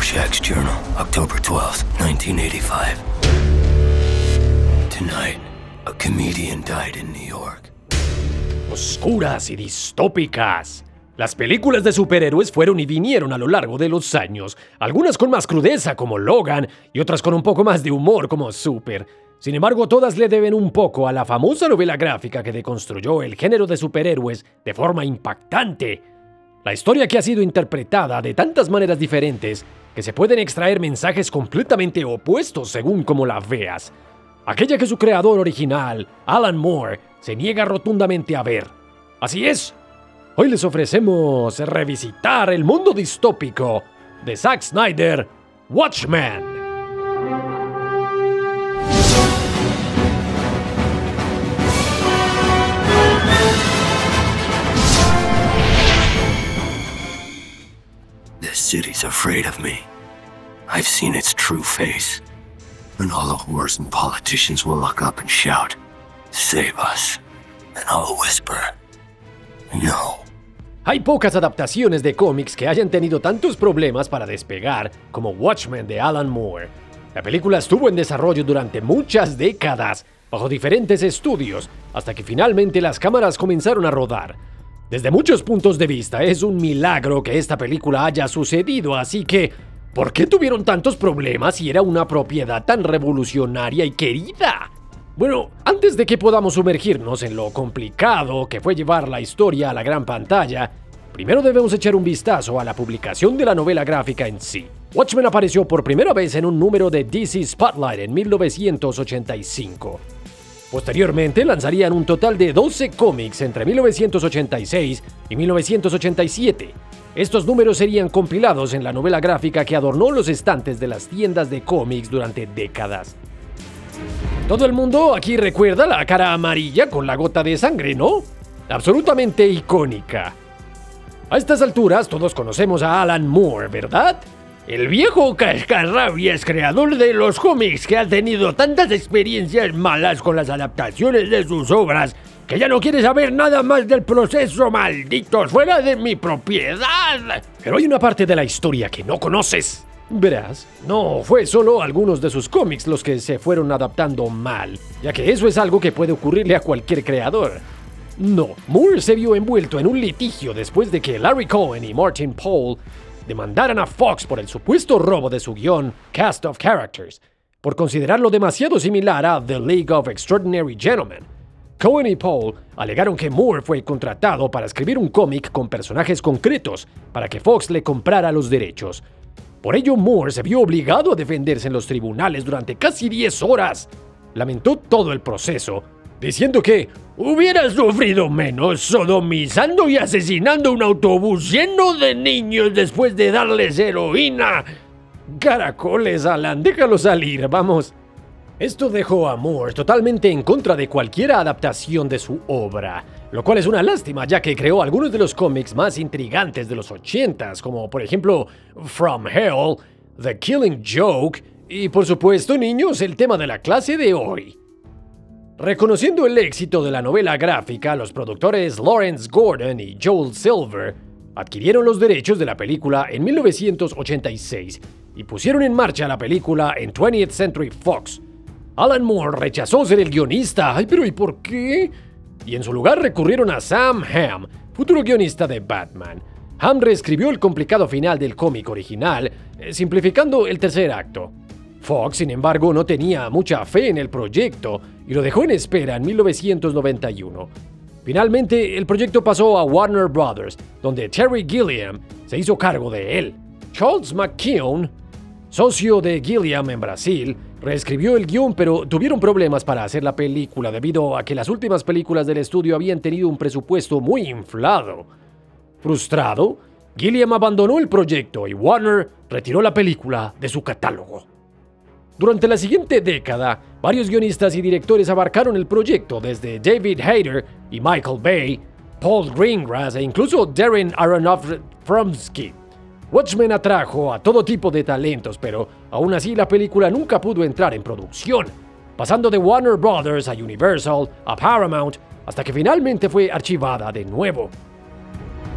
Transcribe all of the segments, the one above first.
Rorschach's Journal, October 12th, 1985. Tonight, a comedian died in New York. Oscuras y distópicas. Las películas de superhéroes fueron y vinieron a lo largo de los años, algunas con más crudeza como Logan y otras con un poco más de humor como Super. Sin embargo, todas le deben un poco a la famosa novela gráfica que deconstruyó el género de superhéroes de forma impactante. La historia que ha sido interpretada de tantas maneras diferentes que se pueden extraer mensajes completamente opuestos según como la veas. Aquella que su creador original, Alan Moore, se niega rotundamente a ver. Así es. Hoy les ofrecemos revisitar el mundo distópico de Zack Snyder, Watchmen. This city's afraid of me. I've seen its true face. And all the whores and politicians will look up and shout, "Save us." And I'll whisper, "No." Hay pocas adaptaciones de cómics que hayan tenido tantos problemas para despegar como Watchmen de Alan Moore. La película estuvo en desarrollo durante muchas décadas, bajo diferentes estudios, hasta que finalmente las cámaras comenzaron a rodar. Desde muchos puntos de vista, es un milagro que esta película haya sucedido, así que, ¿por qué tuvieron tantos problemas si era una propiedad tan revolucionaria y querida? Bueno, antes de que podamos sumergirnos en lo complicado que fue llevar la historia a la gran pantalla, primero debemos echar un vistazo a la publicación de la novela gráfica en sí. Watchmen apareció por primera vez en un número de DC Spotlight en 1985. Posteriormente lanzarían un total de 12 cómics entre 1986 y 1987. Estos números serían compilados en la novela gráfica que adornó los estantes de las tiendas de cómics durante décadas. Todo el mundo aquí recuerda la cara amarilla con la gota de sangre, ¿no? Absolutamente icónica. A estas alturas todos conocemos a Alan Moore, ¿verdad? El viejo cascarrabias creador de los cómics que ha tenido tantas experiencias malas con las adaptaciones de sus obras que ya no quiere saber nada más del proceso, malditos, fuera de mi propiedad. Pero hay una parte de la historia que no conoces. Verás, no fue solo algunos de sus cómics los que se fueron adaptando mal, ya que eso es algo que puede ocurrirle a cualquier creador. No, Moore se vio envuelto en un litigio después de que Larry Cohen y Martin Paul demandaran a Fox por el supuesto robo de su guión Cast of Characters, por considerarlo demasiado similar a The League of Extraordinary Gentlemen. Cohen y Paul alegaron que Moore fue contratado para escribir un cómic con personajes concretos para que Fox le comprara los derechos. Por ello, Moore se vio obligado a defenderse en los tribunales durante casi 10 horas. Lamentó todo el proceso, diciendo que hubiera sufrido menos sodomizando y asesinando un autobús lleno de niños después de darles heroína. Caracoles, Alan, déjalo salir, vamos. Esto dejó a Moore totalmente en contra de cualquier adaptación de su obra, lo cual es una lástima ya que creó algunos de los cómics más intrigantes de los 80s, como por ejemplo From Hell, The Killing Joke y por supuesto, niños, el tema de la clase de hoy. Reconociendo el éxito de la novela gráfica, los productores Lawrence Gordon y Joel Silver adquirieron los derechos de la película en 1986 y pusieron en marcha la película en 20th Century Fox. Alan Moore rechazó ser el guionista. ¡Ay, pero ¿y por qué? Y en su lugar recurrieron a Sam Hamm, futuro guionista de Batman. Hamm reescribió el complicado final del cómic original, simplificando el tercer acto. Fox, sin embargo, no tenía mucha fe en el proyecto y lo dejó en espera en 1991. Finalmente, el proyecto pasó a Warner Brothers, donde Terry Gilliam se hizo cargo de él. Charles McKeown, socio de Gilliam en Brasil, reescribió el guión, pero tuvieron problemas para hacer la película debido a que las últimas películas del estudio habían tenido un presupuesto muy inflado. Frustrado, Gilliam abandonó el proyecto y Warner retiró la película de su catálogo. Durante la siguiente década, varios guionistas y directores abarcaron el proyecto, desde David Hayter y Michael Bay, Paul Greengrass e incluso Darren Aronofsky. Watchmen atrajo a todo tipo de talentos, pero aún así la película nunca pudo entrar en producción, pasando de Warner Brothers a Universal, a Paramount, hasta que finalmente fue archivada de nuevo.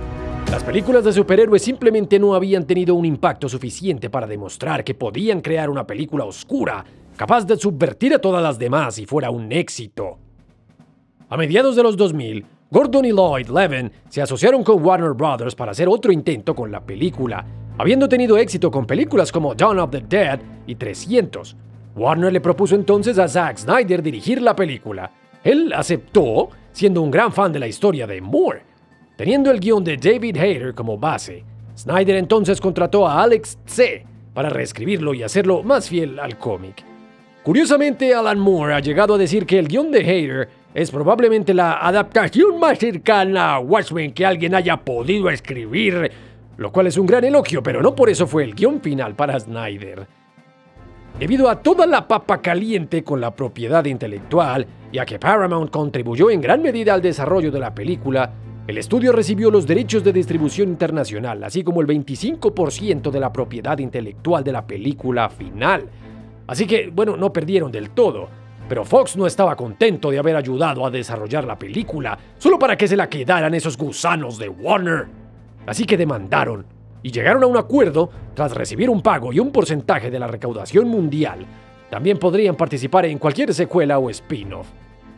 Las películas de superhéroes simplemente no habían tenido un impacto suficiente para demostrar que podían crear una película oscura, capaz de subvertir a todas las demás y fuera un éxito. A mediados de los 2000, Gordon y Lloyd Levin se asociaron con Warner Bros. Para hacer otro intento con la película, habiendo tenido éxito con películas como Dawn of the Dead y 300. Warner le propuso entonces a Zack Snyder dirigir la película. Él aceptó, siendo un gran fan de la historia de Moore. Teniendo el guión de David Hayter como base, Snyder entonces contrató a Alex Tse para reescribirlo y hacerlo más fiel al cómic. Curiosamente, Alan Moore ha llegado a decir que el guión de Hayter es probablemente la adaptación más cercana a Watchmen que alguien haya podido escribir, lo cual es un gran elogio, pero no por eso fue el guión final para Snyder. Debido a toda la papa caliente con la propiedad intelectual y a que Paramount contribuyó en gran medida al desarrollo de la película, el estudio recibió los derechos de distribución internacional, así como el 25% de la propiedad intelectual de la película final. Así que, bueno, no perdieron del todo. Pero Fox no estaba contento de haber ayudado a desarrollar la película, solo para que se la quedaran esos gusanos de Warner. Así que demandaron, y llegaron a un acuerdo tras recibir un pago y un porcentaje de la recaudación mundial. También podrían participar en cualquier secuela o spin-off.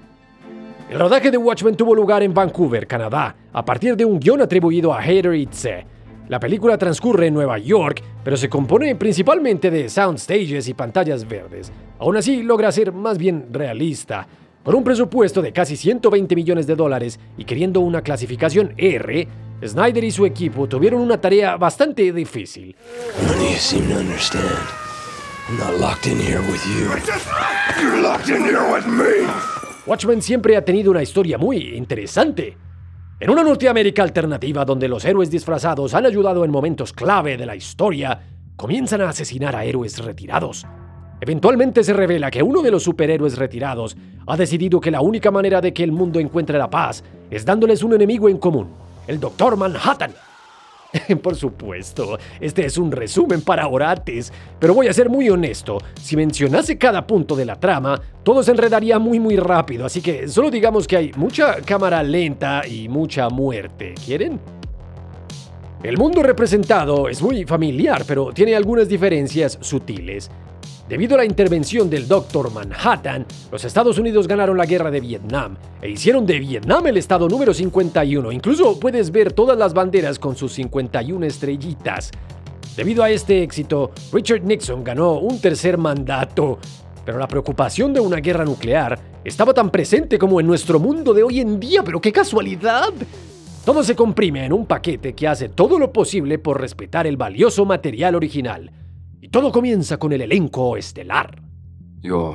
El rodaje de Watchmen tuvo lugar en Vancouver, Canadá, a partir de un guión atribuido a Hayter y Tse. La película transcurre en Nueva York, pero se compone principalmente de soundstages y pantallas verdes. Aún así, logra ser más bien realista. Con un presupuesto de casi $120 millones y queriendo una clasificación R, Snyder y su equipo tuvieron una tarea bastante difícil. None of you seem to understand. I'm not locked in here with you. You're locked in here with me. Watchmen siempre ha tenido una historia muy interesante. En una Norteamérica alternativa donde los héroes disfrazados han ayudado en momentos clave de la historia, comienzan a asesinar a héroes retirados. Eventualmente se revela que uno de los superhéroes retirados ha decidido que la única manera de que el mundo encuentre la paz es dándoles un enemigo en común, el Dr. Manhattan. Por supuesto, este es un resumen para orates, pero voy a ser muy honesto. Si mencionase cada punto de la trama, todo se enredaría muy rápido, así que solo digamos que hay mucha cámara lenta y mucha muerte. ¿Quieren? El mundo representado es muy familiar, pero tiene algunas diferencias sutiles. Debido a la intervención del Dr. Manhattan, los Estados Unidos ganaron la guerra de Vietnam e hicieron de Vietnam el estado número 51. Incluso puedes ver todas las banderas con sus 51 estrellitas. Debido a este éxito, Richard Nixon ganó un tercer mandato. Pero la preocupación de una guerra nuclear estaba tan presente como en nuestro mundo de hoy en día. ¡Pero qué casualidad! Todo se comprime en un paquete que hace todo lo posible por respetar el valioso material original. Y todo comienza con el elenco estelar. Your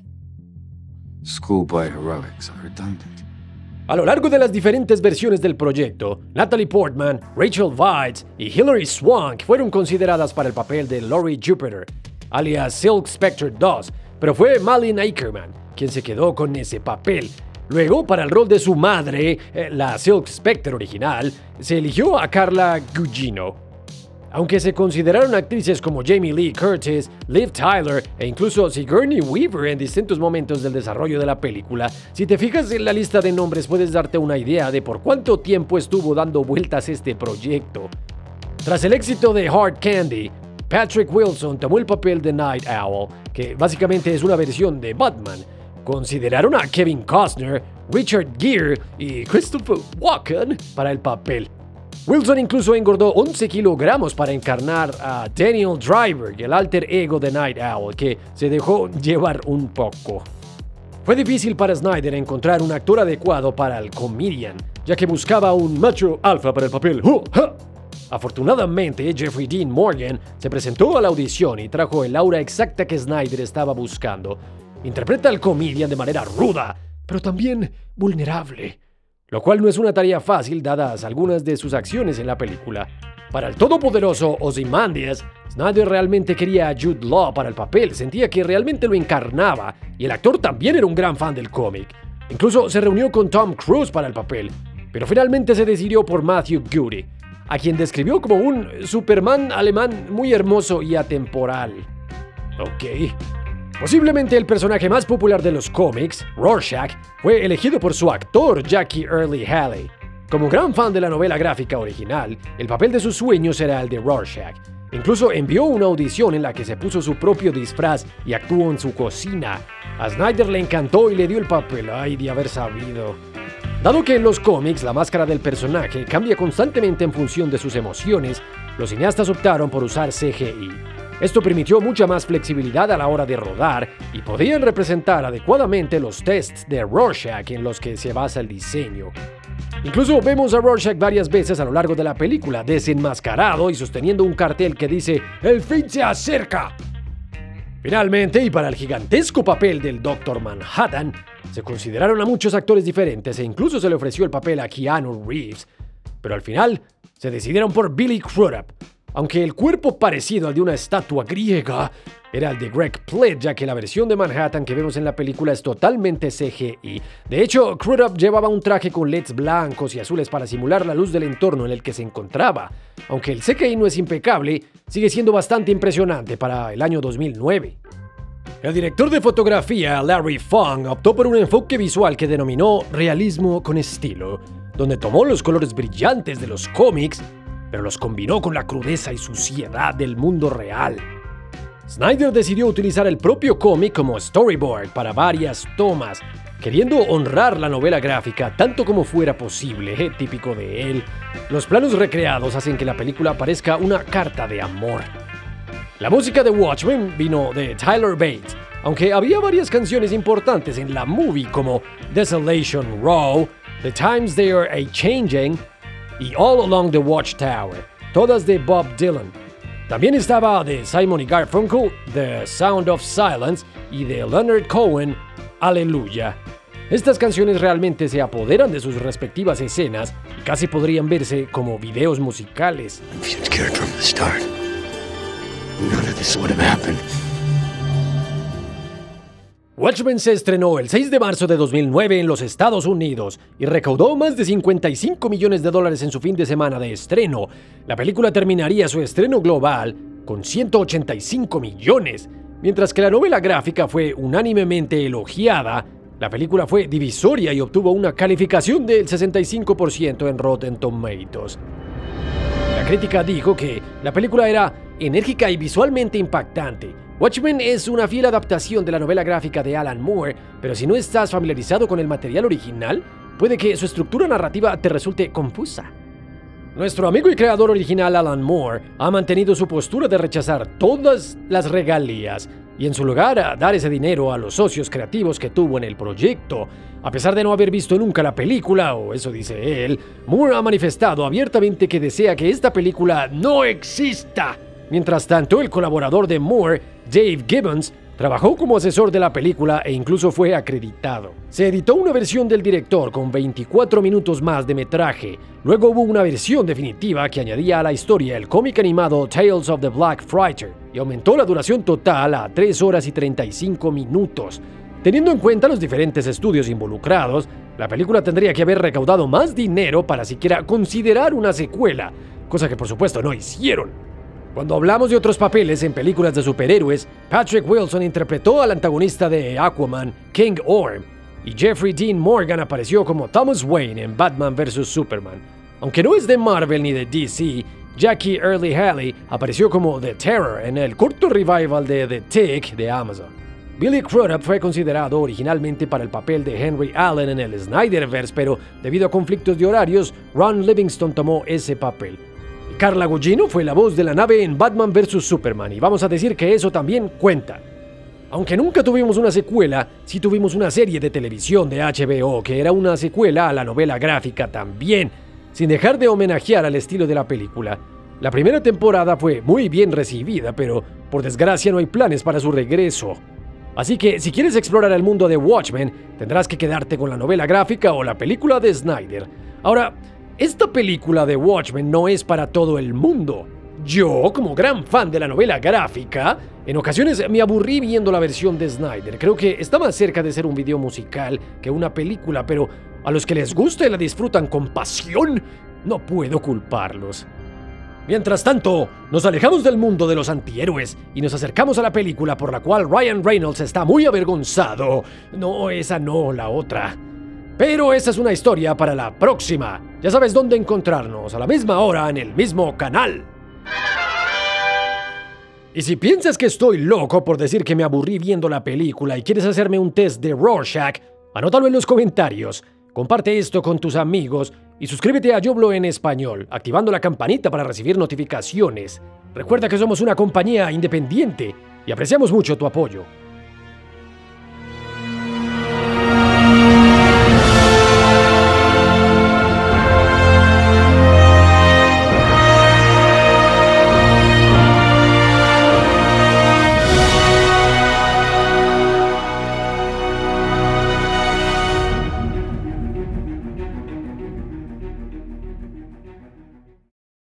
schoolboy heroics are redundant. A lo largo de las diferentes versiones del proyecto, Natalie Portman, Rachel Weisz y Hilary Swank fueron consideradas para el papel de Laurie Jupiter, alias Silk Spectre 2, pero fue Malin Akerman quien se quedó con ese papel. Luego, para el rol de su madre, la Silk Spectre original, se eligió a Carla Gugino. Aunque se consideraron actrices como Jamie Lee Curtis, Liv Tyler e incluso Sigourney Weaver en distintos momentos del desarrollo de la película, si te fijas en la lista de nombres puedes darte una idea de por cuánto tiempo estuvo dando vueltas este proyecto. Tras el éxito de Hard Candy, Patrick Wilson tomó el papel de Night Owl, que básicamente es una versión de Batman. Consideraron a Kevin Costner, Richard Gere y Christopher Walken para el papel. Wilson incluso engordó 11 kilogramos para encarnar a Daniel Driver, el alter ego de Night Owl, que se dejó llevar un poco. Fue difícil para Snyder encontrar un actor adecuado para el comedian, ya que buscaba un macho alfa para el papel. Afortunadamente, Jeffrey Dean Morgan se presentó a la audición y trajo el aura exacta que Snyder estaba buscando. Interpreta al comedian de manera ruda, pero también vulnerable, lo cual no es una tarea fácil dadas algunas de sus acciones en la película. Para el todopoderoso Ozymandias, Snyder realmente quería a Jude Law para el papel, sentía que realmente lo encarnaba, y el actor también era un gran fan del cómic. Incluso se reunió con Tom Cruise para el papel, pero finalmente se decidió por Matthew Goody, a quien describió como un Superman alemán muy hermoso y atemporal. Ok. Posiblemente el personaje más popular de los cómics, Rorschach, fue elegido por su actor Jackie Earle Haley. Como gran fan de la novela gráfica original, el papel de sus sueños era el de Rorschach. Incluso envió una audición en la que se puso su propio disfraz y actuó en su cocina. A Snyder le encantó y le dio el papel. ¡Ay, de haber sabido! Dado que en los cómics la máscara del personaje cambia constantemente en función de sus emociones, los cineastas optaron por usar CGI. Esto permitió mucha más flexibilidad a la hora de rodar y podían representar adecuadamente los tests de Rorschach en los que se basa el diseño. Incluso vemos a Rorschach varias veces a lo largo de la película, desenmascarado y sosteniendo un cartel que dice «¡El fin se acerca!». Finalmente, y para el gigantesco papel del Dr. Manhattan, se consideraron a muchos actores diferentes e incluso se le ofreció el papel a Keanu Reeves, pero al final se decidieron por Billy Crudup, aunque el cuerpo parecido al de una estatua griega era el de Greg Plitt, ya que la versión de Manhattan que vemos en la película es totalmente CGI. De hecho, Crudup llevaba un traje con LEDs blancos y azules para simular la luz del entorno en el que se encontraba. Aunque el CGI no es impecable, sigue siendo bastante impresionante para el año 2009. El director de fotografía, Larry Fong, optó por un enfoque visual que denominó realismo con estilo, donde tomó los colores brillantes de los cómics, pero los combinó con la crudeza y suciedad del mundo real. Snyder decidió utilizar el propio cómic como storyboard para varias tomas, queriendo honrar la novela gráfica tanto como fuera posible, típico de él. Los planos recreados hacen que la película parezca una carta de amor. La música de Watchmen vino de Tyler Bates, aunque había varias canciones importantes en la movie como Desolation Row, The Times They Are A-Changing y All Along the Watchtower, todas de Bob Dylan. También estaba de Simon y Garfunkel, The Sound of Silence, y de Leonard Cohen, Aleluya. Estas canciones realmente se apoderan de sus respectivas escenas y casi podrían verse como videos musicales. If you'd cared from the start, none of this would have happened. Watchmen se estrenó el 6 de marzo de 2009 en los Estados Unidos y recaudó más de $55 millones en su fin de semana de estreno. La película terminaría su estreno global con 185 millones. Mientras que la novela gráfica fue unánimemente elogiada, la película fue divisoria y obtuvo una calificación del 65% en Rotten Tomatoes. La crítica dijo que la película era enérgica y visualmente impactante. Watchmen es una fiel adaptación de la novela gráfica de Alan Moore, pero si no estás familiarizado con el material original, puede que su estructura narrativa te resulte confusa. Nuestro amigo y creador original Alan Moore ha mantenido su postura de rechazar todas las regalías y en su lugar a dar ese dinero a los socios creativos que tuvo en el proyecto. A pesar de no haber visto nunca la película, o eso dice él, Moore ha manifestado abiertamente que desea que esta película no exista. Mientras tanto, el colaborador de Moore, Dave Gibbons, trabajó como asesor de la película e incluso fue acreditado. Se editó una versión del director con 24 minutos más de metraje. Luego hubo una versión definitiva que añadía a la historia el cómic animado Tales of the Black Frighter y aumentó la duración total a 3 horas y 35 minutos. Teniendo en cuenta los diferentes estudios involucrados, la película tendría que haber recaudado más dinero para siquiera considerar una secuela, cosa que por supuesto no hicieron. Cuando hablamos de otros papeles en películas de superhéroes, Patrick Wilson interpretó al antagonista de Aquaman, King Orm, y Jeffrey Dean Morgan apareció como Thomas Wayne en Batman vs. Superman. Aunque no es de Marvel ni de DC, Jackie Earle Haley apareció como The Terror en el corto revival de The Tick de Amazon. Billy Crudup fue considerado originalmente para el papel de Henry Allen en el Snyderverse, pero debido a conflictos de horarios, Ron Livingston tomó ese papel. Carla Gugino fue la voz de la nave en Batman vs. Superman y vamos a decir que eso también cuenta. Aunque nunca tuvimos una secuela, sí tuvimos una serie de televisión de HBO que era una secuela a la novela gráfica también, sin dejar de homenajear al estilo de la película. La primera temporada fue muy bien recibida, pero por desgracia no hay planes para su regreso. Así que si quieres explorar el mundo de Watchmen, tendrás que quedarte con la novela gráfica o la película de Snyder. Ahora, esta película de Watchmen no es para todo el mundo. Yo, como gran fan de la novela gráfica, en ocasiones me aburrí viendo la versión de Snyder. Creo que está más cerca de ser un video musical que una película, pero a los que les gusta y la disfrutan con pasión, no puedo culparlos. Mientras tanto, nos alejamos del mundo de los antihéroes y nos acercamos a la película por la cual Ryan Reynolds está muy avergonzado. No, esa no, la otra. Pero esa es una historia para la próxima. Ya sabes dónde encontrarnos, a la misma hora, en el mismo canal. Y si piensas que estoy loco por decir que me aburrí viendo la película y quieres hacerme un test de Rorschach, anótalo en los comentarios, comparte esto con tus amigos y suscríbete a Yo Hablo en Español, activando la campanita para recibir notificaciones. Recuerda que somos una compañía independiente y apreciamos mucho tu apoyo.